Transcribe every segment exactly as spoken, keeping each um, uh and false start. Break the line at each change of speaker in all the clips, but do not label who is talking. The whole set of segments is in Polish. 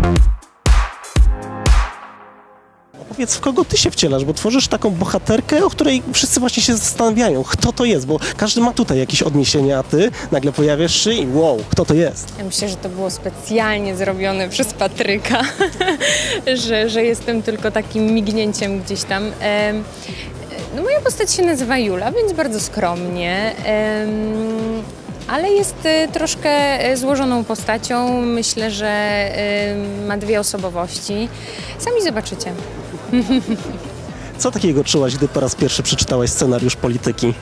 Powiedz, w kogo ty się wcielasz, bo tworzysz taką bohaterkę, o której wszyscy właśnie się zastanawiają, kto to jest, bo każdy ma tutaj jakieś odniesienie, a ty nagle pojawiasz się i wow, kto to jest?
Ja myślę, że to było specjalnie zrobione przez Patryka, że, że jestem tylko takim mignięciem gdzieś tam. No, moja postać się nazywa Jula, więc bardzo skromnie. Ale jest troszkę złożoną postacią. Myślę, że ma dwie osobowości. Sami zobaczycie.
Co takiego czułaś, gdy po raz pierwszy przeczytałaś scenariusz Polityki?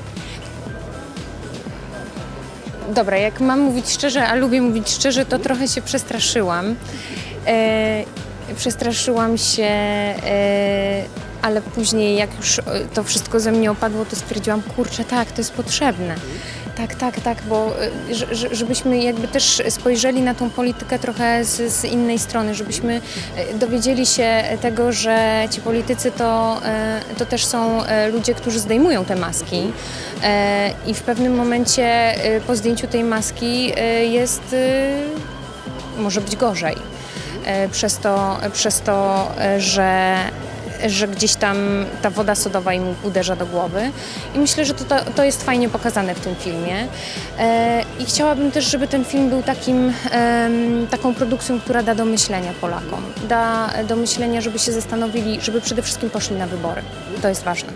Dobra, jak mam mówić szczerze, a lubię mówić szczerze, to trochę się przestraszyłam. E, przestraszyłam się, e, ale później jak już to wszystko ze mnie opadło, to stwierdziłam, kurczę, tak, to jest potrzebne. Tak, tak, tak, bo żebyśmy jakby też spojrzeli na tą politykę trochę z, z innej strony, żebyśmy dowiedzieli się tego, że ci politycy to, to też są ludzie, którzy zdejmują te maski i w pewnym momencie po zdjęciu tej maski jest, może być gorzej, przez to, przez to że że gdzieś tam ta woda sodowa im uderza do głowy i myślę, że to, to, to jest fajnie pokazane w tym filmie e, i chciałabym też, żeby ten film był takim, e, taką produkcją, która da do myślenia Polakom, da do myślenia, żeby się zastanowili, żeby przede wszystkim poszli na wybory. To jest ważne.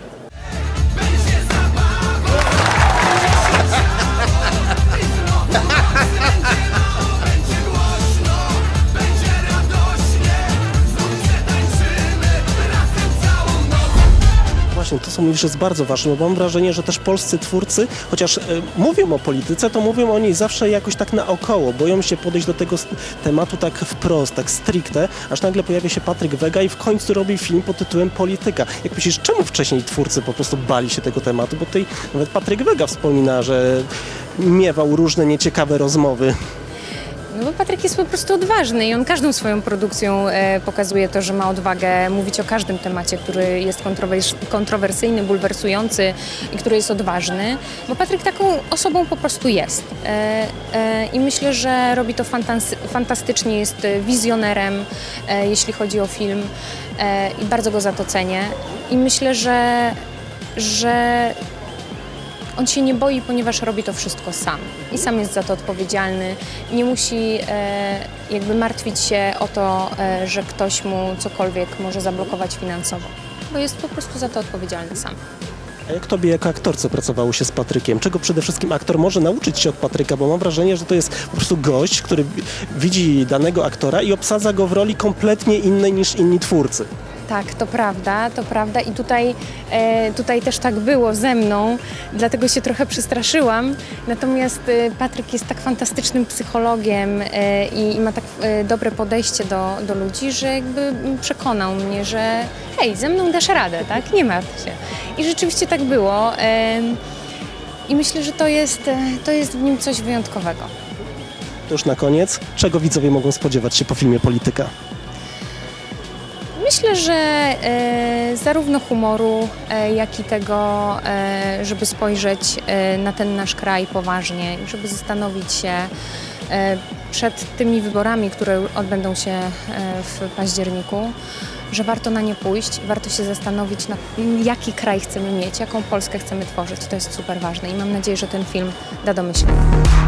Właśnie, to co mówisz jest bardzo ważne, bo mam wrażenie, że też polscy twórcy, chociaż y, mówią o polityce, to mówią o niej zawsze jakoś tak naokoło, boją się podejść do tego tematu tak wprost, tak stricte, aż nagle pojawia się Patryk Wega i w końcu robi film pod tytułem Polityka. Jak myślisz, czemu wcześniej twórcy po prostu bali się tego tematu? Bo tutaj nawet Patryk Wega wspomina, że miewał różne nieciekawe rozmowy.
No bo Patryk jest po prostu odważny i on każdą swoją produkcją e, pokazuje to, że ma odwagę mówić o każdym temacie, który jest kontrowers kontrowersyjny, bulwersujący i który jest odważny, bo Patryk taką osobą po prostu jest. E, e, I myślę, że robi to fantastycznie, jest wizjonerem, e, jeśli chodzi o film e, i bardzo go za to cenię. I myślę, że, że on się nie boi, ponieważ robi to wszystko sam i sam jest za to odpowiedzialny. Nie musi e, jakby martwić się o to, e, że ktoś mu cokolwiek może zablokować finansowo, bo jest po prostu za to odpowiedzialny sam.
A jak tobie jako aktorce pracowało się z Patrykiem? Czego przede wszystkim aktor może nauczyć się od Patryka? Bo mam wrażenie, że to jest po prostu gość, który widzi danego aktora i obsadza go w roli kompletnie innej niż inni twórcy.
Tak, to prawda, to prawda i tutaj, e, tutaj też tak było ze mną, dlatego się trochę przestraszyłam. Natomiast e, Patryk jest tak fantastycznym psychologiem e, i, i ma tak e, dobre podejście do, do ludzi, że jakby przekonał mnie, że hej, ze mną dasz radę, tak? Nie martw się. I rzeczywiście tak było. E, I myślę, że to jest, to jest w nim coś wyjątkowego.
To już na koniec, czego widzowie mogą spodziewać się po filmie Polityka?
Myślę, że e, zarówno humoru, e, jak i tego, e, żeby spojrzeć e, na ten nasz kraj poważnie, żeby zastanowić się e, przed tymi wyborami, które odbędą się e, w październiku, że warto na nie pójść, warto się zastanowić, na jaki kraj chcemy mieć, jaką Polskę chcemy tworzyć. To jest super ważne i mam nadzieję, że ten film da do myślenia.